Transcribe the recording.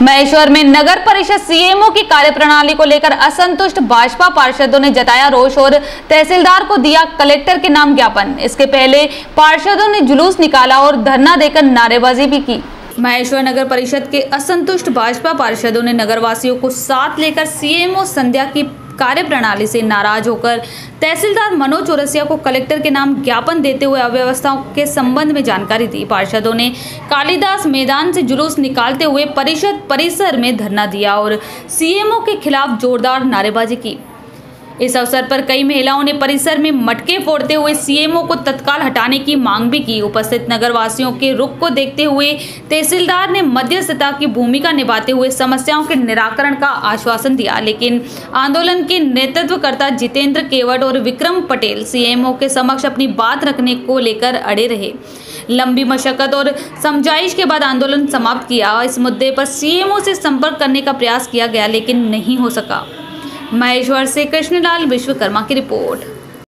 महेश्वर में नगर परिषद सीएमओ की कार्यप्रणाली को लेकर असंतुष्ट भाजपा पार्षदों ने जताया रोष और तहसीलदार को दिया कलेक्टर के नाम ज्ञापन। इसके पहले पार्षदों ने जुलूस निकाला और धरना देकर नारेबाजी भी की। महेश्वर नगर परिषद के असंतुष्ट भाजपा पार्षदों ने नगरवासियों को साथ लेकर सीएमओ संध्या की कार्यप्रणाली से नाराज होकर तहसीलदार मनोज चौरसिया को कलेक्टर के नाम ज्ञापन देते हुए अव्यवस्थाओं के संबंध में जानकारी दी। पार्षदों ने कालिदास मैदान से जुलूस निकालते हुए परिषद परिसर में धरना दिया और सीएमओ के खिलाफ जोरदार नारेबाजी की। इस अवसर पर कई महिलाओं ने परिसर में मटके फोड़ते हुए सीएमओ को तत्काल हटाने की मांग भी की। उपस्थित नगरवासियों के रुख को देखते हुए तहसीलदार ने मध्यस्थता की भूमिका निभाते हुए समस्याओं के निराकरण का आश्वासन दिया, लेकिन आंदोलन के नेतृत्वकर्ता जितेंद्र केवट और विक्रम पटेल सीएमओ के समक्ष अपनी बात रखने को लेकर अड़े रहे। लंबी मशक्कत और समझाइश के बाद आंदोलन समाप्त किया। इस मुद्दे पर सीएमओ से संपर्क करने का प्रयास किया गया, लेकिन नहीं हो सका। महेश्वर से कृष्णलाल विश्वकर्मा की रिपोर्ट।